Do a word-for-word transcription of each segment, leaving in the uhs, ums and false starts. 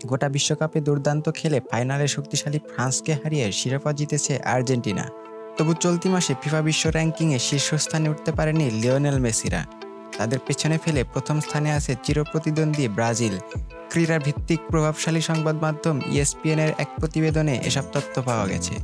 গোটা বিশ্বকাপে দুর্দান্ত খেলে ফাইনালে শক্তিশালী ফ্রান্সকে হারিয়ে শিরোপা জিতেছে আর্জেন্টিনা। তবু চলতি মাসে ফিফা বিশ্ব র্যাঙ্কিংয়ে শীর্ষস্থানে উঠতে পারেনি লিওনেল মেসিরা। তাদের পেছনে ফেলে প্রথম স্থানে আছে চিরপ্রতিদ্বন্দ্বী ব্রাজিল। ক্রীড়া ভিত্তিক প্রভাবশালী সংবাদ মাধ্যম ইএসপিএনের এক প্রতিবেদনে এসব তথ্য পাওয়া গেছে।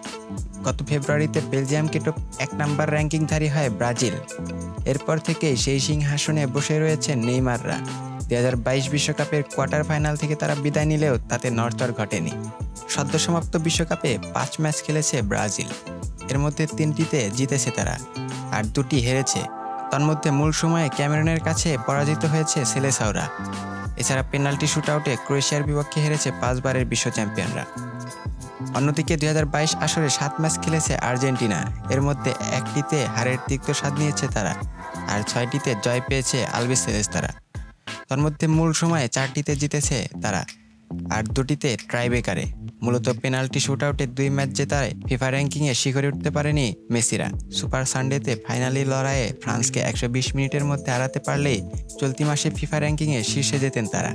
গত ফেব্রুয়ারিতে বেলজিয়ামকে টপ এক নম্বর র্যাঙ্কিংধারী হয় ব্রাজিল। এরপর থেকেই সেই সিংহাসনে বসে রয়েছেন নেইমাররা। দুই হাজার বাইশ বিশ্বকাপের কোয়ার্টার ফাইনাল থেকে তারা বিদায় নিলেও তাতে নড়চড় ঘটেনি। সদ্য সমাপ্ত বিশ্বকাপে পাঁচ ম্যাচ খেলেছে ব্রাজিল। এর মধ্যে তিনটিতে জিতেছে তারা, আর দুটি হেরেছে। তন্মধ্যে মূল সময়ে ক্যামেরুনের কাছে পরাজিত হয়েছে সেলেসাওরা। এছাড়া পেনাল্টি শুটআউটে ক্রোয়েশিয়ার বিপক্ষে হেরেছে পাঁচবারের বিশ্ব চ্যাম্পিয়নরা। অন্যদিকে দুই হাজার বাইশ আসরে সাত ম্যাচ খেলেছে আর্জেন্টিনা। এর মধ্যে একটিতে হারের তিক্ত স্বাদ নিয়েছে তারা, আর ছয়টিতে জয় পেয়েছে আলবিসেলেস্তারা। তন্মধ্যে মূল সময়ে চারটিতে জিতেছে তারা, আর দুটিতে ট্রাইবেকারে। মূলত পেনাল্টি শুটআউটে দুই ম্যাচ জেতায় ফিফা র্যাঙ্কিংয়ে শিখরে উঠতে পারেনি মেসিরা। সুপার সানডেতে ফাইনালি লড়াইয়ে ফ্রান্সকে একশো বিশ মিনিটের মধ্যে হারাতে পারলেই চলতি মাসে ফিফা র্যাঙ্কিংয়ে শীর্ষে যেতেন তারা।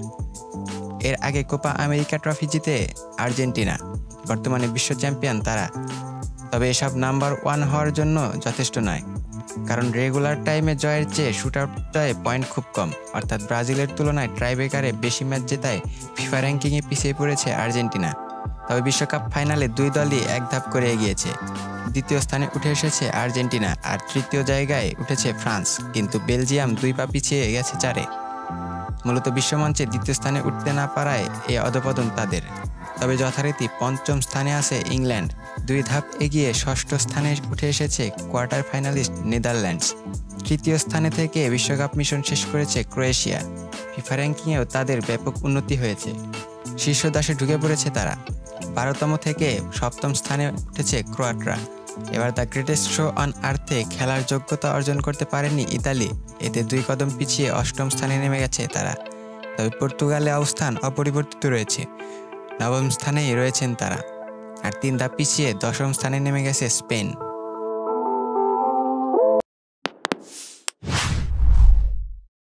এর আগে কোপা আমেরিকা ট্রফি জিতে আর্জেন্টিনা, বর্তমানে বিশ্ব চ্যাম্পিয়ন তারা। তবে এসব নাম্বার ওয়ান হওয়ার জন্য যথেষ্ট নয়, কারণ রেগুলার টাইমে জয়ের চেয়ে শুটআউটটায় পয়েন্ট খুব কম। অর্থাৎ ব্রাজিলের তুলনায় ট্রাইবেকারে বেশি ম্যাচ জেতায় ফিফা র্যাঙ্কিংয়ে পিছিয়ে পড়েছে আর্জেন্টিনা। তবে বিশ্বকাপ ফাইনালে দুই দলই এক ধাপ করে এগিয়েছে। দ্বিতীয় স্থানে উঠে এসেছে আর্জেন্টিনা, আর তৃতীয় জায়গায় উঠেছে ফ্রান্স। কিন্তু বেলজিয়াম দুই পা পিছিয়ে গেছে চারে। মূলত বিশ্বমঞ্চে দ্বিতীয় স্থানে উঠতে না পারায় এ অধপতন তাদের। তবে যথারীতি পঞ্চম স্থানে আছে ইংল্যান্ড। দুই ধাপ এগিয়ে ষষ্ঠ স্থানে উঠে এসেছে কোয়ার্টার ফাইনালিস্ট নেদারল্যান্ডস। তৃতীয় স্থানে থেকে বিশ্বকাপ মিশন শেষ করেছে ক্রোয়েশিয়া। ফিফা র্যাঙ্কিংয়েও তাদের ব্যাপক উন্নতি হয়েছে। শীর্ষ দশে ঢুকে পড়েছে তারা। বারোতম থেকে সপ্তম স্থানে উঠেছে ক্রোয়াটরা। এবার দ্য গ্রেটেস্ট শো অন আর্থে খেলার যোগ্যতা অর্জন করতে পারেনি ইতালি। এতে দুই কদম পিছিয়ে অষ্টম স্থানে নেমে গেছে তারা। তবে পর্তুগালে অবস্থান অপরিবর্তিত রয়েছে, নবম স্থানেই রয়েছেন তারা। আর তিন ধাপ পিছিয়ে দশম স্থানে নেমে গেছে স্পেন।